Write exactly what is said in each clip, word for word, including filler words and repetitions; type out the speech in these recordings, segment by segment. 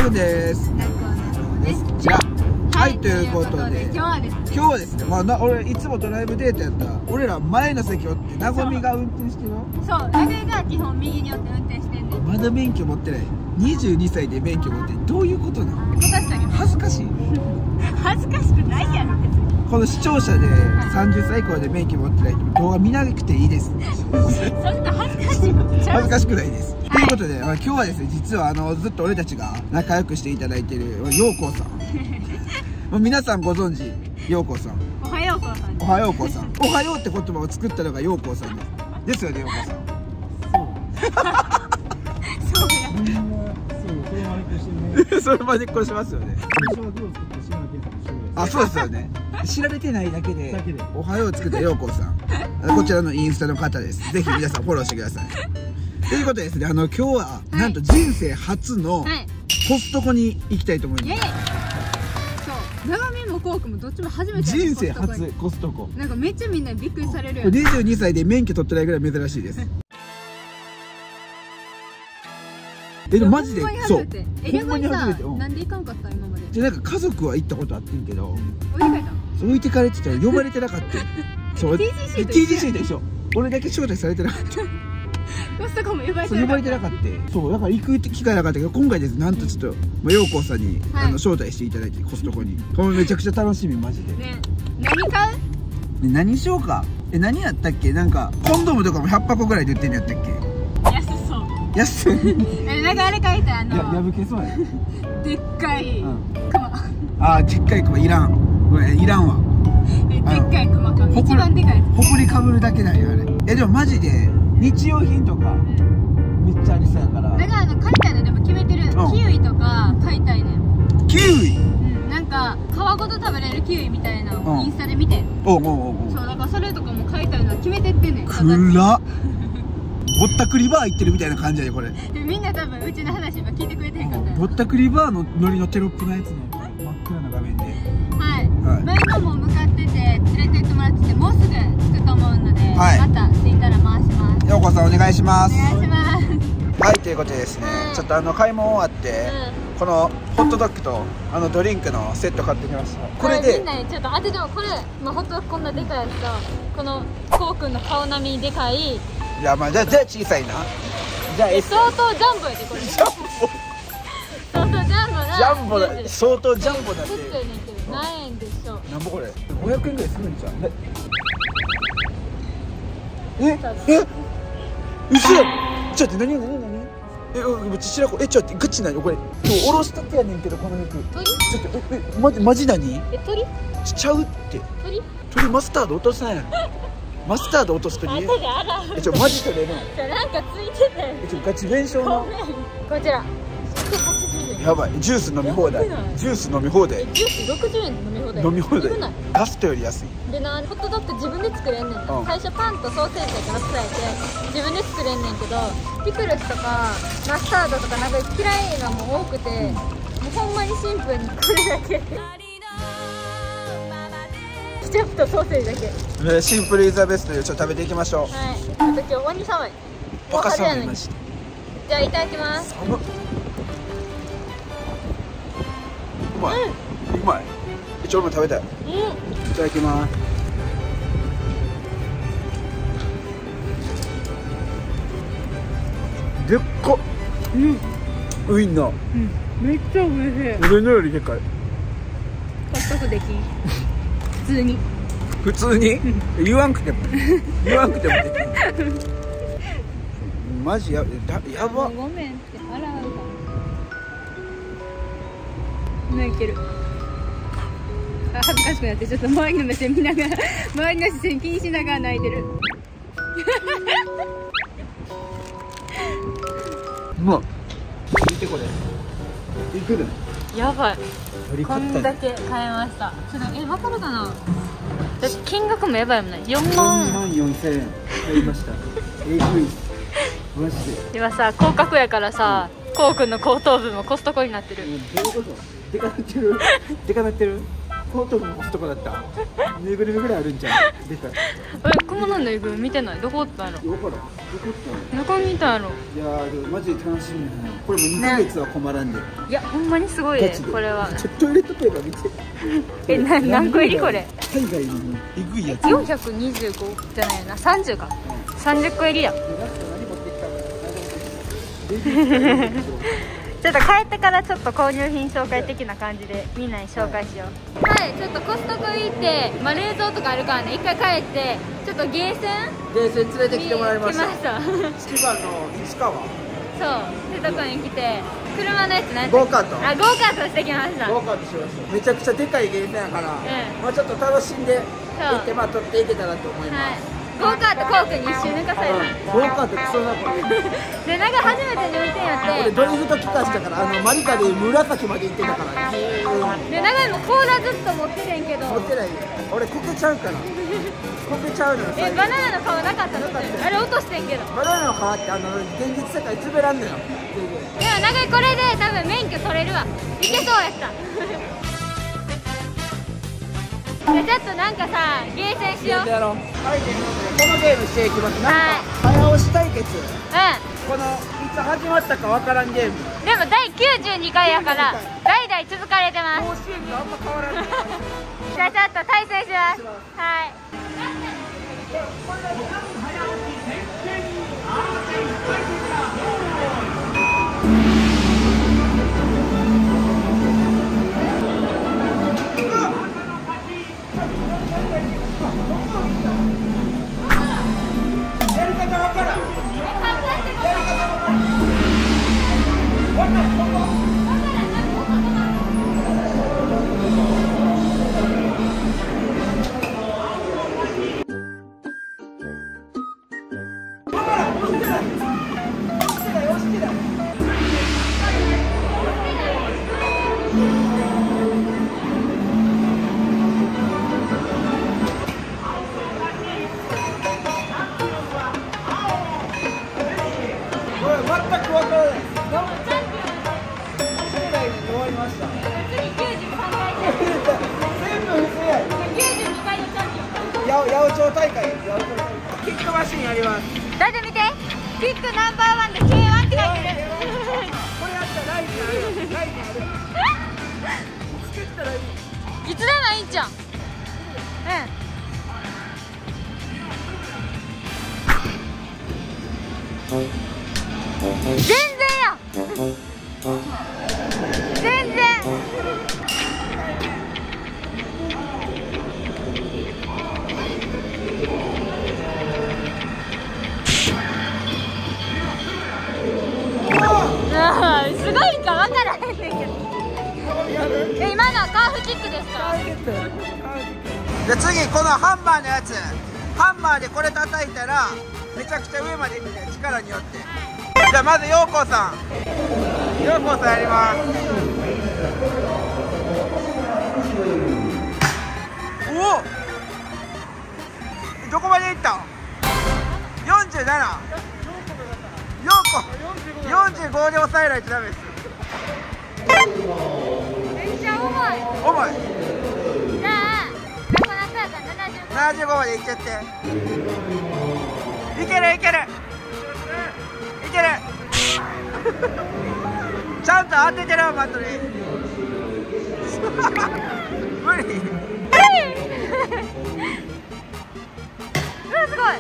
ろくです。じゃあ、はい、ということで今日はですね、 今日はですね、まあな俺いつもドライブデートやったら俺ら前の席おってなごみが運転してるの。 そう、なぐが基本右に寄って運転してんねん。 まだ免許持ってない。にじゅうにさいで免許持ってどういうことなの。 確かに恥ずかしい。 恥ずかしくないやろ別に。 この視聴者でさんじゅっさい以降で免許持ってない人動画見なくていいです。 そんな恥ずかしいことちゃう。 恥ずかしくないです。ということで、まあ、今日はですね、実はあのずっと俺たちが仲良くしていただいている陽子さんまあ皆さんご存知陽子さん、 おはようこさん、 おはようこさん、おはようって言葉を作ったのが陽子さんですよね。陽子さんそうやそれまでっこしますよね。あ、そうですよね。知られてないだけでおはよう作った陽子さん、こちらのインスタの方です。ぜひ皆さんフォローしてください。ということでですね、あの今日はなんと人生初のコストコに行きたいと思います。 イエイ。そう、長見もコークもどっちも初めて。 人生初コストコ。 なんかめっちゃみんなびっくりされるよね。 にじゅうにさいで免許取ってないぐらい珍しいです。え、でもマジでそう。 え、逆にさ、なんで行かんかった今まで。 で、なんか家族は行ったことあってんけど、 置いてかれた。 置いてかれてたら呼ばれてなかった。そう。 ティージーシーティージーシー と一緒。俺だけ招待されてなかった。 コストコも呼ばれて呼ばれてなかった。そうだから行く機会なかったけど、今回ですなんとちょっとまあ陽子さんにあの招待していただいて、コストコに。これめちゃくちゃ楽しみマジで。 ね、何買う？ 何しようか。え、何やったっけ。なんかコンドームとかもひゃっぱこぐらいで売ってんのやったっけ。 安そう。 安い。 え、なんかあれ書いてあの。 や破けそうや。 でっかいクマ。 ああ、でっかいクマいらん。ごめん、いらんわ。 え、でっかいクマか。一番でかいやつ。 ほこりかぶるだけなんやあれ。え、でもマジで日用品とかめっちゃありそうやから。 だからあの買いたいのでも決めてる。キウイとか買いたいねん。 キウイ。 うん、なんか皮ごと食べれるキウイみたいなのをインスタで見て。 おうおうおう。 そうだからそれとかも買いたいのは決めてってんねん。 くらっ。ぼったくりバー行ってるみたいな感じやでこれ。 みんな多分うちの話今聞いてくれてへんかった。 ぼったくりバーのノリのテロップのやつね。真っ暗な画面で。 はい。まあ今も向かってて連れて行ってもらってて、もうすぐ着くと思うので、はい、また着いたら回します。 陽子さんお願いします。 お願いします。 はい、ということでですね、うん、ちょっとあの買い物終わって、うん、このホットドッグとあのドリンクのセット買ってきました。これでみんなにちょっと当てても、これ、まあ、ホットドッグこんなでかいやつとこのコウ君の顔並みでかい。 いや、まあじゃあじゃあ小さいな。じゃあ相当ジャンボやでこれ。ジャンボ相当ジャンボな。 ジャンボだ。相当ジャンボだって。 何円でしょう。 なんぼこれごひゃくえんぐらいするんじゃん。ええ嘘やろ。ちょっと何何何え、めっちゃ白子。え、ちょっとガチなのこれ。今日おろしたてやねんけどこの服。 鳥？ ちょっとええマジマジ何？ え、鳥？ ちちゃうって。 鳥？ 鳥マスタード落とさんやん。マスタード落とす鳥。え、ちょマジ取れるの？ じゃなんかついてたよ。 え、ちょガチ弁償の。 こちら。 やばい、ジュース飲み放題。ジュース飲み放題。 ジュースろくじゅうえんで飲み放題。 飲み放題。ガストより安い。 でな、ホットドッグ自分で作れんねん。最初パンとソーセージだけ乗せられて自分で作れんねんけど、ピクルスとかマスタードとかなんか嫌いなもん多くて、もうほんまにシンプルにこれだけ。ケチャップとソーセージだけ。 シンプルイズザベストでちょっと食べていきましょう。 はい。あと今日鬼寒い。 バカ寒いマジで。 じゃあいただきます。 寒っ。うまい、うん、うまい。ちょっと食べたい。うん、いただきます。でっかっ。うん、ウインナー、うん、 めっちゃ美味しい。 俺のよりでかい。 コストコできん。普通に普通に、うん、言わんくても言わんくてもできる。マジや、だやば。 ごめんって払うか泣いてる。あ、恥ずかしくなってちょっと周りの目線見ながら周りの視線気にしながら泣いてる。 うまっ。見てこれいくる。 やばい、こんだけ買いました。ちょっとえ、わかるかな。私金額もやばいもんね。よんまんよんまんよんせんえん買いました。えぐいマジで。 今さ、広角やからさ、こうくんの後頭部もコストコになってる。 どういうこと。でかなってるでかなってる。 ポートのとこだった。ぬいぐるみぐらいあるんじゃん。でかい。 え、雲のぬいぐるみ見てない。どこおったの。 どこだ。どこおったの。どこ見たの。 いやー、でもマジで楽しみやな。これもにかげつは困らんで。 いや、ほんまにすごいね。これは。 ちょっとトイレットペーパー見て。 え、な、何個入りこれ。 海外のえぐいやつ。 四百二十五じゃないな、三十か。三十個入りや。ちょっと帰ってからちょっと購入品紹介的な感じでみんなに紹介しよう。はい、ちょっとコストコ行って、まあ、冷蔵とかあるからね、一回帰ってちょっとゲーセンゲーセン連れてきてもらいました。 来ました千葉の市川。 そうってとこに来て、車のやつなんてゴーカート。 あ、ゴーカートしてきました。 ゴーカートしました。めちゃくちゃでかいゲーセンやから、うん、まあちょっと楽しんで行って、まあ撮っていけたらと思います。はい、ゴーカートコークに一周抜かされた。 ゴーカートクソな子で、なんか初めて乗りてんやって。 俺ドリフト聞かしたから、あのマリカで紫まで行ってたからね。 で、長いもコーラずっと持っててんけど持ってないよ。俺こけちゃうからこけちゃうのよ。 え、バナナの皮なかったの。あれ落としてんけど。 バナナの皮ってあの現実世界滑らんのよ。 でも長いこれで多分免許取れるわ。いけそうやったじゃあちょっとなんかさ、ゲーセンしよう。 やろう。はい、ということでこのゲームしていきます。なんか早押し対決。うん、このいつ始まったかわからんゲーム。 でもだいきゅうじゅうにかいやから代々続かれてます。 甲子園とあんま変わらないじゃあちょっと対戦します。はい、八百長大会、キックマシンやります。 だって見て、キックナンバーワンで ケーワン って書いてる。 これやったらライトある。ライトある。作ったらいい。 いつでもいいんじゃん。うん。全然や。全然。すごいか分からへんねんけど。え、今のはカーフキックですか。 じゃあ次このハンマーのやつ、ハンマーでこれ叩いたらめちゃくちゃ上まで行くね、力によって。じゃあまず陽子さん、陽子さんやります。おお、どこまで行った？よんじゅうなな。陽子よんじゅうごで抑えないとダメです。 めっちゃ重い。 重い。 じゃあどこなったらななじゅうごまでいっちゃって。いけるいけるいけるちゃんと当ててるわ、バットに無理。 うわ、すごい。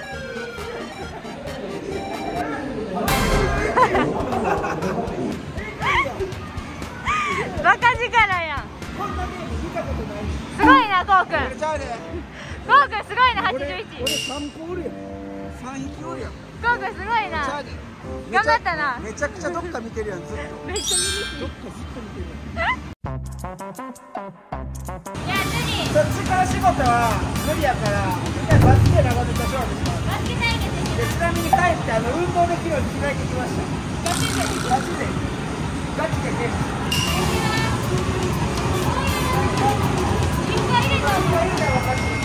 バカ力やん。すごいな、ゴーくん。ゴーくんすごいな、はちじゅういち。 俺さんこおるやん。さん匹おるやん。 ゴーくんすごいな。頑張ったな。 めちゃくちゃどっか見てるやん、ずっと。 めっちゃ見る。どっかずっと見てるやん。いや、次。 そっちから仕事は無理やから、バスケ長ネタ勝負します。 バスケ対決でちなみに帰ってあの運動できるように着替えてきました。ガチでガチでガチでね。 いっぱい入れた。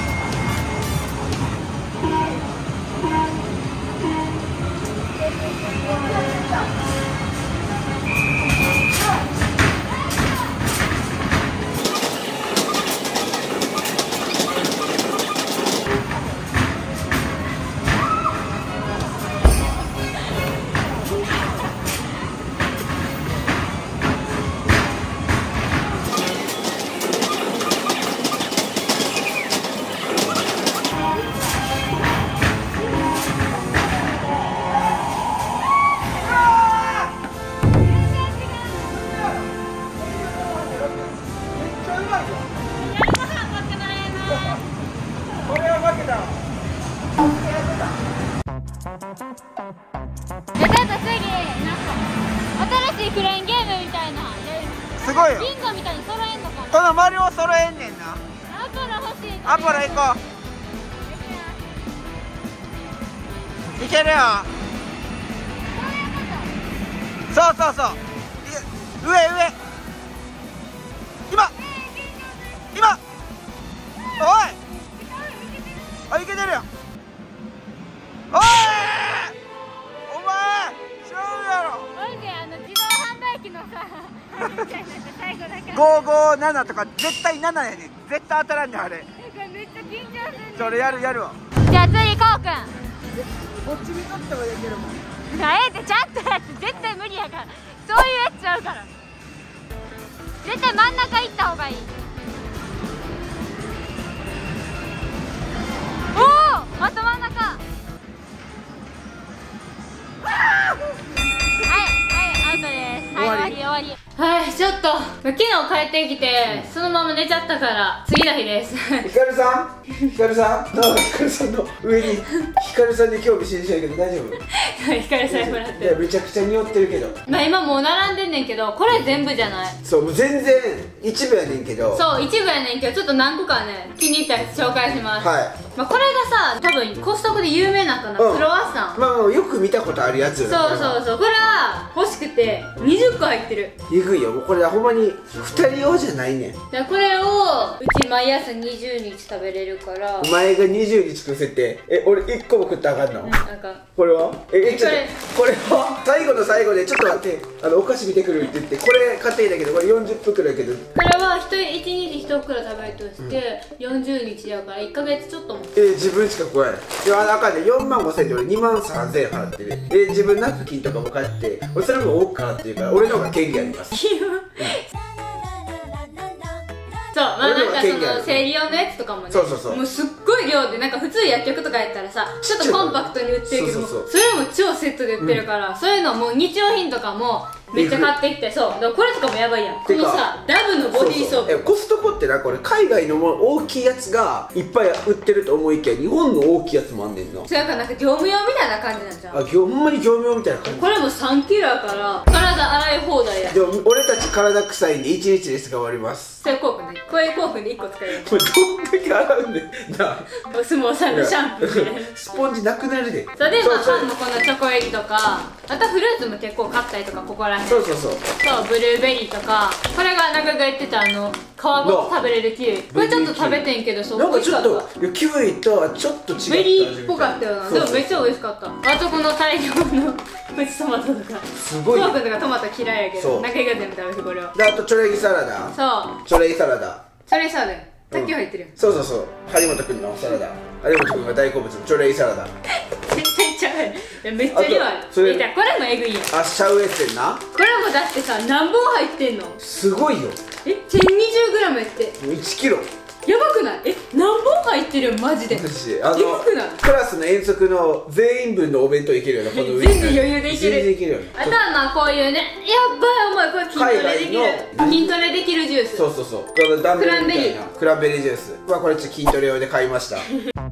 すごいよ。 ビンゴみたいに揃えんのかな。 この丸を揃えんねんな。 アポロ欲しい。 アポロ行こう。いけるよ。そうそうそう。上上。今今おいあ、いけてるよ。おいお前ちゃうやろ。 マジであの自動販売機のさ最後だからごーごーななとか絶対ななやねん。絶対当たらんねんあれ。 めっちゃ緊張する。 それやるやるわ。 じゃあ次こうくん。 こっち見とった方がいけるもん。 あえてちゃんとやって絶対無理やから。そういうやつちゃうから。絶対真ん中行った方がいい。おお、あと真ん中。はいはい、アウトです。はい、終わり終わり。はい、ちょっと昨日帰ってきてそのまま寝ちゃったから次の日です。 ひかるさんひかるさんなんかひかるさんの上にひかるさんに興味津々やけど大丈夫？ ひかるさんもらっていやめちゃくちゃ匂ってるけど。 まあ今もう並んでんねんけどこれ全部じゃない。 そうもう全然一部やねんけど。 そう一部やねんけどちょっと何個かね気に入ったやつ紹介します。 はい。 まあこれがさ多分コストコで有名なのかな、うん、クロワッサン。 まあまあよく見たことあるやつよね。 そうそうそう。これは欲しくてにじゅっこ入ってる。 えぐいよ。もうこれはほんまにふたり用じゃないねん。 じゃこれをうち毎朝にじゅうにち食べれるから。 お前がにじゅうにち食う設定。え俺いっこも食ったらあかんの？ うん、なんかこれはええちょっとこれは最後の最後でちょっと待ってあのお菓子見てくるって言ってこれ買っていいんだけどこれよんじゅっぷんくらいやけどこれはひとりいちにちいち袋食べるとして、うん、よんじゅうにちだからいっかげつちょっとも。 えー、自分しか食わない。いやあかんねよんまんごせんで俺にまんさんぜんえん払ってる。えー、自分ナプキンとかも買って俺それも多く払ってるから俺の方が権利あります。 そう、まあなんかその生理用のやつとかもね、 そうそうそう、 もうすっごい量でなんか普通薬局とかやったらさちょっとコンパクトに売ってるけどもそれも超セットで売ってるから、うん、そういうのもう日用品とかもめっちゃ買ってきて、そうだからこれとかもやばいやん。このさダブのボディーソープ。 そうそう、コストコってなこれ海外のも大きいやつがいっぱい売ってると思いきや日本の大きいやつもあんねんな。 それからなんか業務用みたいな感じなんじゃん。 あ、ほんまに業務用みたいな感じ。 これもさんキロやから体洗い放題や。 でも俺たち体臭いんでいちにちですが終わります。 それコークでこういうコークでいっこ使える。 これどんだけ洗うんねんな。 お相撲さんのシャンプーでスポンジなくなるで。 そうでまあパンのこのチョコエリとかあとフルーツも結構買ったりとかここらへん。 そうそうそうそうブルーベリーとかこれが中が言ってたあの皮ごと食べれるキウイ。これちょっと食べてんけどそうなんかちょっとキウイとはちょっと違ったベリーっぽかったよな。でもめっちゃ美味しかった。あとこの大量のプチトマトとかすごいトマトとかトマト嫌いやけど中が全部食べてこれを。 であとチョレギサラダ。 そうチョレギサラダチョレギサラダさっき入ってるよ。 そうそうそう張本君のサラダ張本君が大好物のチョレギサラダ全然ちゃうやん。めっちゃ量ある。それこれもエグいやん。 あシャウエッセンな。 これもだってさ何本入ってんの。 すごいよ。 え せんにじゅうグラム やっていちキロやばくない？え何本入ってるよマジで。 マジであのクラスの遠足の全員分のお弁当いけるよね。この上全然余裕でいける。 全然いけるよね。 あとはまあこういうねやばい重いこれ筋トレできる筋トレできるジュース。 そうそうそうこのダンベルみたいなクランベリージュースはこれちょっと筋トレ用で買いました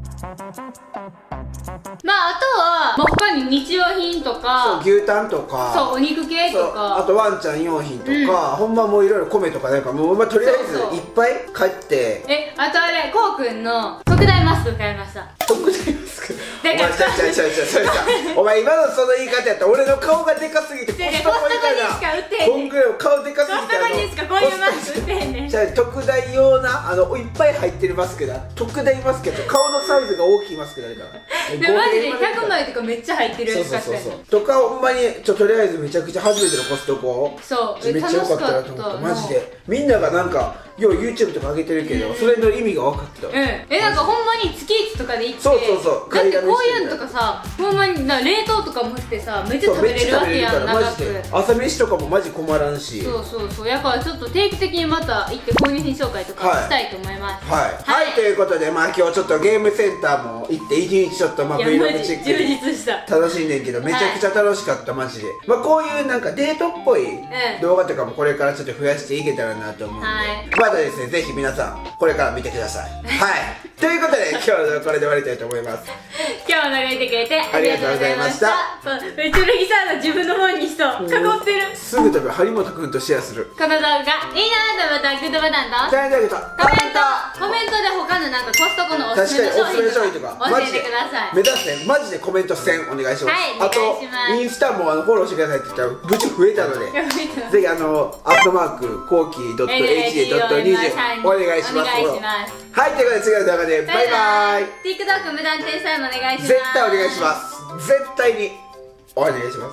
まああとは、まあ、他に日用品とかそう牛タンとかそうお肉系とかあとワンちゃん用品とか、うん、ほんまもういろいろ米とかなんかもう、まあ、とりあえずいっぱい買ってえあとあれこうくんの特大マスク買いました。 特大マスクお前ちゃうちゃうちゃうちゃうそれさお前今のその言い方やったら俺の顔がでかすぎてコストコみたいなこんぐらい顔でかすぎてコストコにしかこういうマスク売ってへんねん。 じゃあ特大用なあのいっぱい入ってるマスクだ。特大マスクやと顔のサイズが大きいマスクだからでマジでひゃくまいとかめっちゃ入ってるやつ買ったよ。 そうそうそうとかほんまにちょとりあえずめちゃくちゃ初めてのコストコそうめっちゃ良かったなと思ったマジで。みんながなんかよう YouTube とか上げてるけど、うん、それの意味が分かった。うんえなんかほんまに月いちとかで行ってそうそうそうだってこういうのとかさほんまにな冷凍とかもしてさめっちゃ食べれるわけやん長く。 朝飯とかもマジ困らんしそうそうそうやからちょっと定期的にまた行って購入品紹介とかしたいと思います。 はい、はいはい、ということでまあ今日ちょっとゲームセンターも行って一日ちょっとまあ Vlog チェック充実した楽しいねんけどめちゃくちゃ楽しかったマジで。まあこういうなんかデートっぽい動画とかもこれからちょっと増やしていけたらなと思うんで、またですねぜひ皆さんこれから見てください。はいということで今日の動画これで終わりたいと思います。 今日も長いてくれてありがとうございました。めっちゃルギさんの自分の方に人囲ってる。 すぐ飛ぶ張本くんとシェアする。 この動画いいなと思ったらグッドボタンとチャンネル登録とコメントコメントで他のなんかコストコのおすすめの商品とか教えてください。 目指してマジでコメントせんお願いします。 はい、 あとインスタもあのフォローしてくださいって言ったら無事増えたのでぜひあのアットマークコーキー .エイチディー ドットにじゅう お願いします。はいということで次の動画でバイバイ。 TikTok 無断転載もお願いします。 絶対お願いします。絶対にお願いします。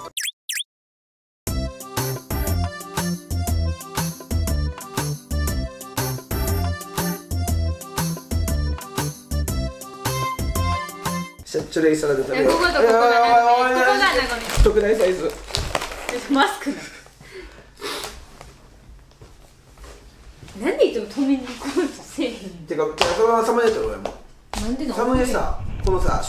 シャッチュレイサラダ食べよう。 こことここがなごみ、ここがなごみ特大サイズ。 マスクなんでいつも止めに行こうとせえへん。 てかそのままサムネ撮ろうよ。もうなんでのサムネさこのさ